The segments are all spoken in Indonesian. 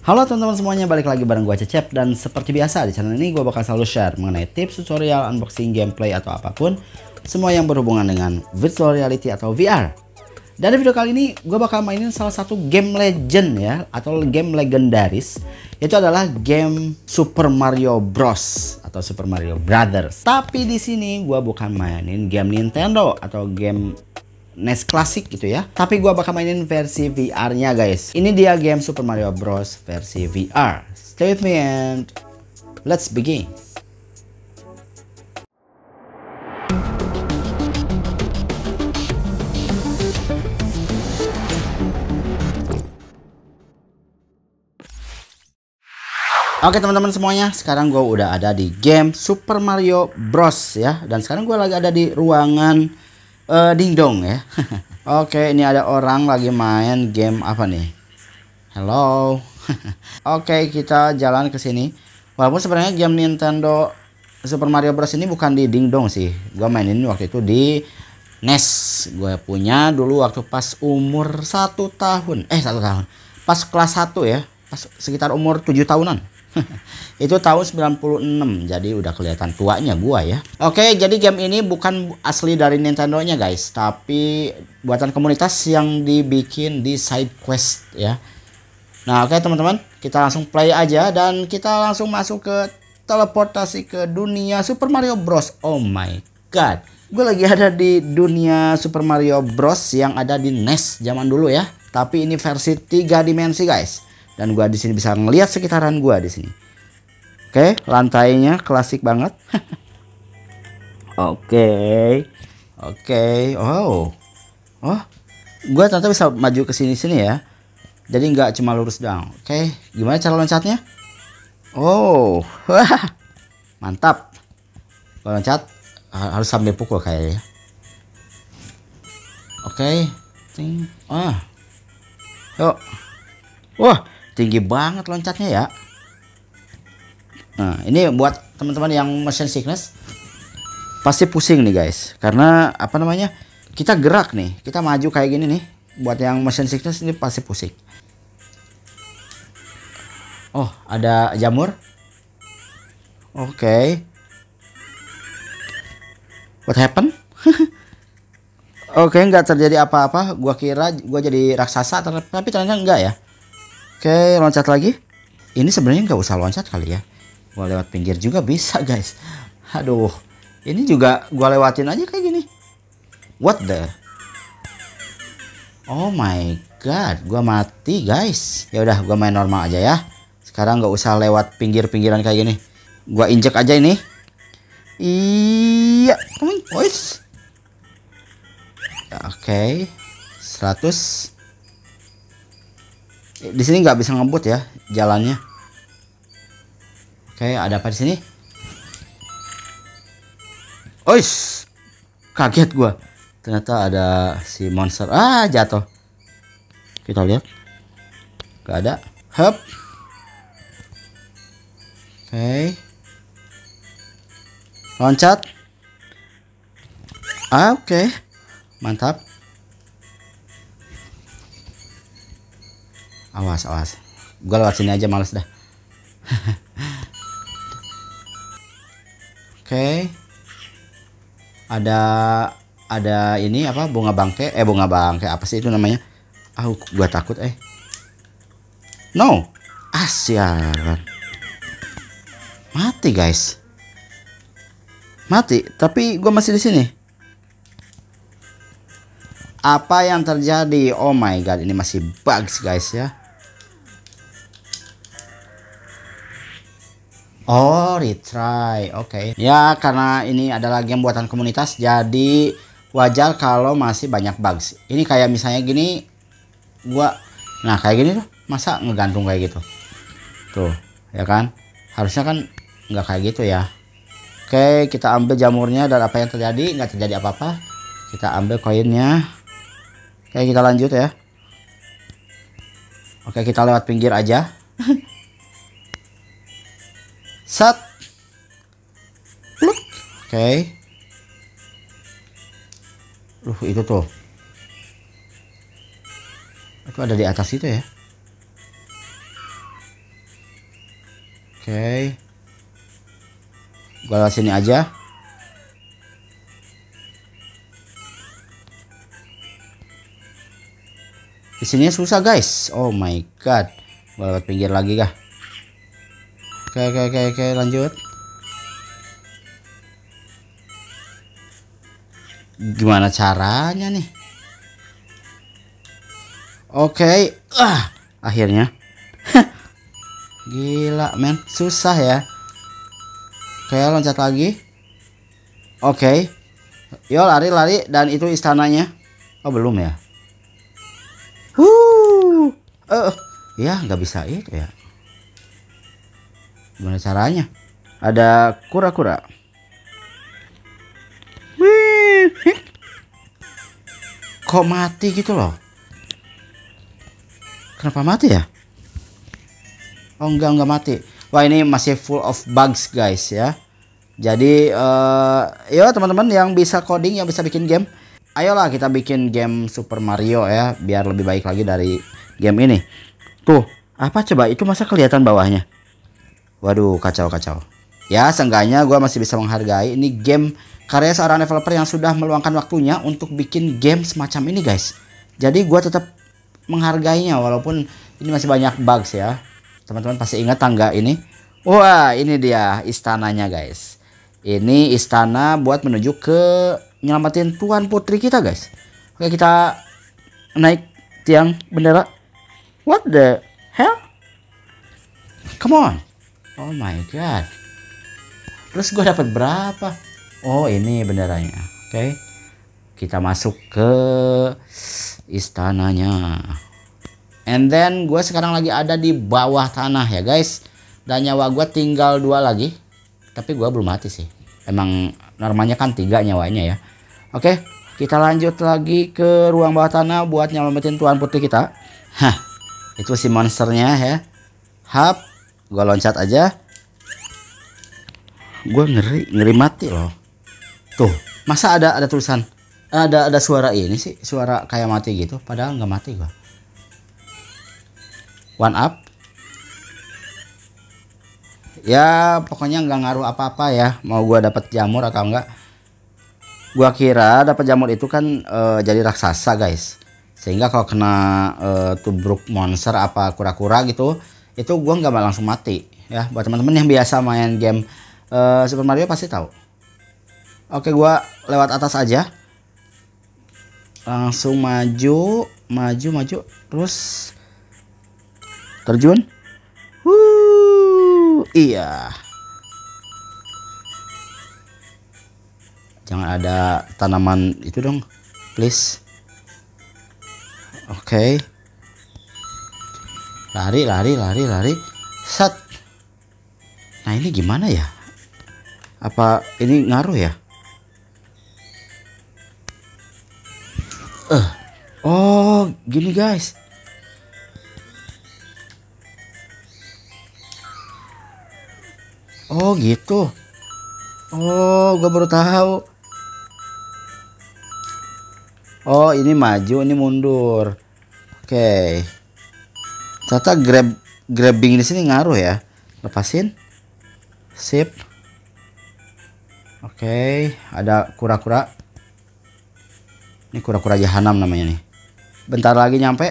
Halo teman-teman semuanya, balik lagi bareng gua Cecep. Dan seperti biasa di channel ini gua bakal selalu share mengenai tips, tutorial, unboxing, gameplay atau apapun, semua yang berhubungan dengan virtual reality atau VR. Dan di video kali ini gue bakal mainin salah satu game legend ya, atau game legendaris, yaitu adalah game Super Mario Bros atau Super Mario Brothers. Tapi di sini gue bukan mainin game Nintendo atau game NES klasik gitu ya, tapi gue bakal mainin versi VR-nya guys. Ini dia game Super Mario Bros versi VR. Stay with me and let's begin. Oke teman-teman semuanya, sekarang gue udah ada di game Super Mario Bros ya, dan sekarang gue lagi ada di ruangan dingdong ya. Oke, ini ada orang lagi main game apa nih? Hello. Oke, kita jalan ke sini. Walaupun sebenarnya game Nintendo Super Mario Bros ini bukan di dingdong sih. Gue mainin waktu itu di NES. Gue punya dulu waktu pas umur 1 tahun. 1 tahun. Pas kelas 1 ya. Pas sekitar umur 7 tahunan. Itu tahun 96, jadi udah kelihatan tuanya gua ya. Oke, jadi game ini bukan asli dari Nintendo-nya guys, tapi buatan komunitas yang dibikin di side quest ya. Nah oke teman-teman, kita langsung play aja dan kita langsung masuk ke teleportasi ke dunia Super Mario Bros. Oh my god, gue lagi ada di dunia Super Mario Bros yang ada di NES zaman dulu ya, tapi ini versi 3 dimensi guys. Dan gua di sini bisa ngelihat sekitaran gua di sini. Oke, lantainya klasik banget. Oke. Oh, gua ternyata bisa maju ke sini ya. Jadi nggak cuma lurus doang. Oke, gimana cara loncatnya? Oh, mantap. Gua loncat harus sambil pukul kayaknya. Oke, yuk. Wah, tinggi banget loncatnya ya. Nah, ini buat teman-teman yang motion sickness pasti pusing nih guys, karena apa namanya, kita gerak nih, kita maju kayak gini nih. Buat yang motion sickness ini pasti pusing. Oh, ada jamur. Oke. What happened? Oke, nggak terjadi apa-apa. Gua kira gua jadi raksasa, tapi ternyata enggak ya. Oke, loncat lagi. Ini sebenarnya nggak usah loncat kali ya. Gua lewat pinggir juga bisa guys. Aduh, ini juga gua lewatin aja kayak gini. What the? Oh my god, gua mati guys. Ya udah, gua main normal aja ya. Sekarang nggak usah lewat pinggir-pinggiran kayak gini. Gua injek aja ini. Iya, boys. Oke, 100. Di sini nggak bisa ngebut ya jalannya. Oke, ada apa di sini? Ois, kaget gua. Ternyata ada si monster. Jatuh. Kita lihat. Gak ada. Hup. Oke. Loncat. Oke. Mantap. Awas. Gua lewat sini aja, males dah. Oke. Ada ini apa, bunga bangke apa sih itu namanya? Gua takut No. Sialan. Mati guys. Mati, tapi gua masih di sini. Apa yang terjadi? Oh my god, ini masih bugs guys ya. Oh, retry. Oke. Ya, karena ini adalah game buatan komunitas, jadi wajar kalau masih banyak bugs. Ini kayak misalnya gini, nah kayak gini tuh, masa ngegantung kayak gitu? Tuh, ya kan? Harusnya kan nggak kayak gitu ya. Oke, kita ambil jamurnya dan apa yang terjadi? Nggak terjadi apa-apa. Kita ambil koinnya. Oke, kita lanjut ya. Oke, kita lewat pinggir aja. Set. Pluk. Oke. Itu tuh. Itu ada di atas itu ya. Oke. Gua lewat sini aja. Di sini susah guys. Oh my god. Gua lewat pinggir lagi kah? Oke, lanjut. Gimana caranya nih? Oke, akhirnya. Gila men, susah ya. Kayak loncat lagi. Oke. Yo lari dan itu istananya. Oh belum ya. Ya nggak bisa itu ya. Gimana caranya? Ada kura-kura. Kok mati gitu loh? Kenapa mati ya? Oh enggak mati. Wah ini masih full of bugs guys ya. Jadi yo teman-teman yang bisa coding, yang bisa bikin game, ayolah kita bikin game Super Mario ya, biar lebih baik lagi dari game ini. Tuh, apa coba itu masa kelihatan bawahnya? Waduh, kacau. Ya, seenggaknya gue masih bisa menghargai ini game karya seorang developer yang sudah meluangkan waktunya untuk bikin game semacam ini guys. Jadi gue tetap menghargainya walaupun ini masih banyak bugs ya. Teman-teman pasti ingat tangga ini. Wah, ini dia istananya guys. Ini istana buat menuju ke nyelamatin tuan putri kita guys. Oke, kita naik tiang bendera. What the hell? Come on. Oh my god. Terus gue dapat berapa? Oh, ini benderanya. Oke. Kita masuk ke istananya. And then gue sekarang lagi ada di bawah tanah ya guys. Dan nyawa gue tinggal 2 lagi. Tapi gue belum mati sih. Emang normalnya kan 3 nyawanya ya. Oke, kita lanjut lagi ke ruang bawah tanah buat nyelamatin tuan putri kita. Hah, itu si monsternya ya. Hap, gue loncat aja. Gue ngeri mati loh. Tuh, masa ada tulisan, ada suara ini sih, suara kayak mati gitu. Padahal nggak mati gue. One up. Ya pokoknya nggak ngaruh apa-apa ya. Mau gue dapet jamur atau enggak. Gua kira dapat jamur itu kan jadi raksasa guys, sehingga kalau kena tubruk monster apa kura-kura gitu, itu gua nggak langsung mati ya. Buat teman-teman yang biasa main game Super Mario pasti tahu. Oke, gua lewat atas aja, langsung maju terus terjun. Iya. Jangan ada tanaman itu dong, please. Oke. Lari. Sat. Nah, ini gimana ya? Apa ini ngaruh ya? Oh, gini guys. Oh, gitu. Oh, gue baru tahu. Oh, ini maju, ini mundur. Oke. Ternyata grabbing di sini ngaruh ya. Lepasin. Sip. Oke, ada kura-kura. Ini kura-kura jahanam namanya nih. Bentar lagi nyampe.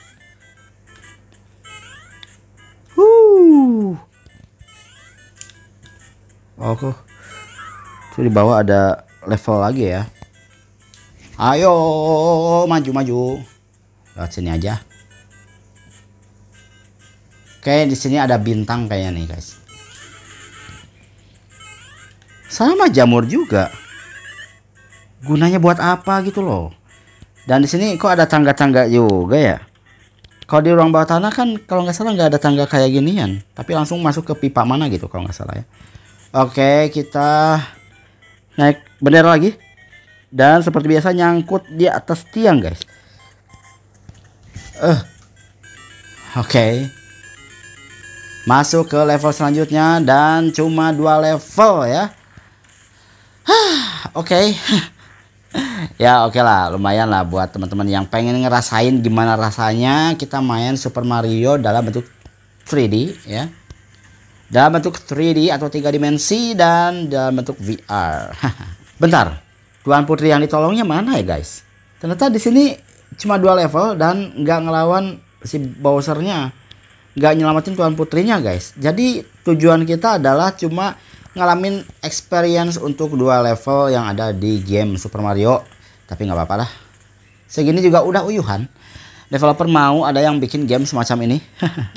Oh, tuh di bawah ada level lagi ya. Ayo maju. Lewat sini aja. Oke, di sini ada bintang kayaknya nih, guys. Sama jamur juga. Gunanya buat apa gitu loh. Dan di sini kok ada tangga-tangga juga ya. Kalau di ruang bawah tanah kan kalau nggak salah nggak ada tangga kayak ginian, tapi langsung masuk ke pipa mana gitu kalau nggak salah ya. Oke, kita naik bendera lagi. Dan seperti biasa nyangkut di atas tiang, guys. Oke. Masuk ke level selanjutnya dan cuma 2 level ya. Oke. Ya oke lah, lumayan lah buat teman-teman yang pengen ngerasain gimana rasanya kita main Super Mario dalam bentuk 3D ya. dalam bentuk 3D atau 3 dimensi dan dalam bentuk VR. Bentar, Tuan Putri yang ditolongnya mana ya guys? Ternyata di sini cuma 2 level dan nggak ngelawan si Bowsernya, nggak nyelamatin Tuan Putrinya guys. Jadi tujuan kita adalah cuma ngalamin experience untuk 2 level yang ada di game Super Mario. Tapi nggak apa-apa lah, segini juga udah uyuhan. Developer mau ada yang bikin game semacam ini.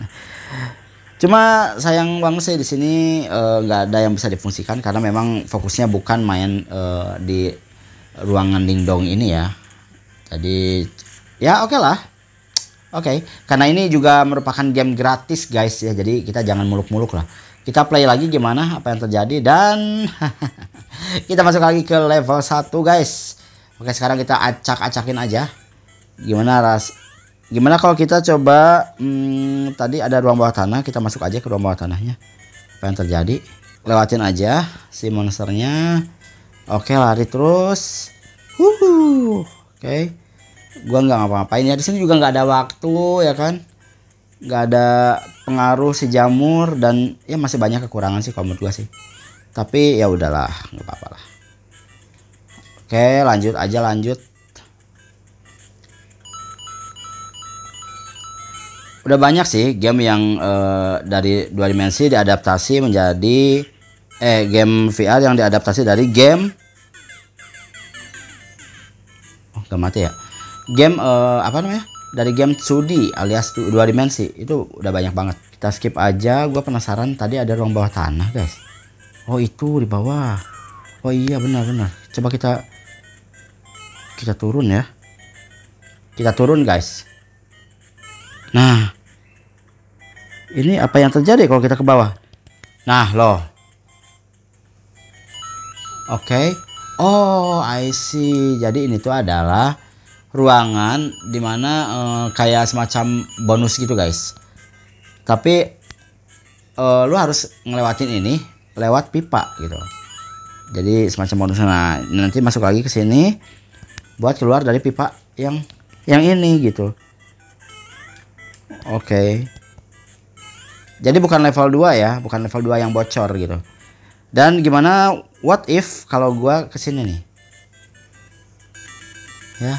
Cuma sayang banget sih di sini nggak ada yang bisa difungsikan karena memang fokusnya bukan main di ruangan dingdong ini ya. Jadi ya oke lah. Oke, karena ini juga merupakan game gratis guys ya. Jadi kita jangan muluk-muluk lah. Kita play lagi gimana apa yang terjadi dan kita masuk lagi ke level 1 guys. Oke, sekarang kita acak-acakin aja. Gimana kalau kita coba tadi ada ruang bawah tanah, kita masuk aja ke ruang bawah tanahnya. Apa yang terjadi? Lewatin aja si monsternya. Oke, lari terus. Oke. Gua nggak ngapa-ngapain ya. Di sini juga nggak ada waktu ya kan. Nggak ada pengaruh si jamur dan ya masih banyak kekurangan sih kalau menurut gua sih. Tapi ya udahlah, nggak apa-apa lah. Oke, lanjut aja lanjut. Udah banyak sih game yang dari 2 dimensi diadaptasi menjadi game VR yang diadaptasi dari game gak mati ya, game apa namanya, dari game 2D alias 2 dimensi. Itu udah banyak banget. Kita skip aja. Gue penasaran tadi ada ruang bawah tanah guys. Oh itu di bawah. Oh iya benar-benar. Coba kita turun ya. Kita turun guys. Nah, ini apa yang terjadi kalau kita ke bawah? Nah, loh. Oke. Oh, I see. Jadi ini tuh adalah ruangan dimana kayak semacam bonus gitu, guys. Tapi lu harus ngelewatin ini lewat pipa gitu. Jadi semacam bonus. Nah, nanti masuk lagi ke sini buat keluar dari pipa yang ini gitu. Oke. Jadi bukan level 2 ya, bukan level 2 yang bocor gitu. Dan gimana what if kalau gua kesini nih? Ya.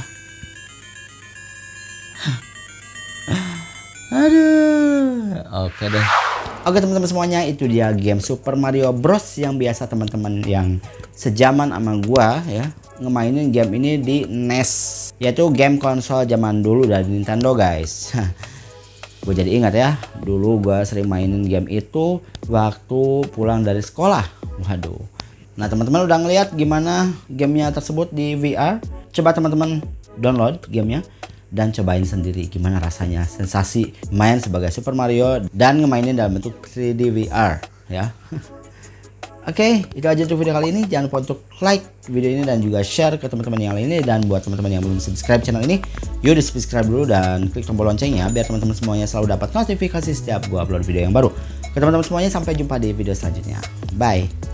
Aduh. Oke deh. Oke teman-teman semuanya, itu dia game Super Mario Bros yang biasa teman-teman yang sejaman sama gua ya ngemainin game ini di NES, yaitu game konsol zaman dulu dari Nintendo guys. Gue jadi ingat ya, dulu gue sering mainin game itu waktu pulang dari sekolah. Waduh. Nah teman-teman udah ngeliat gimana gamenya tersebut di VR? Coba teman-teman download gamenya dan cobain sendiri gimana rasanya sensasi main sebagai Super Mario dan ngemainin dalam bentuk 3D VR ya. Oke, itu aja untuk video kali ini. Jangan lupa untuk like video ini dan juga share ke teman-teman yang lainnya. Dan buat teman-teman yang belum subscribe channel ini, yuk di subscribe dulu dan klik tombol loncengnya biar teman-teman semuanya selalu dapat notifikasi setiap gua upload video yang baru. Ke teman-teman semuanya, sampai jumpa di video selanjutnya. Bye.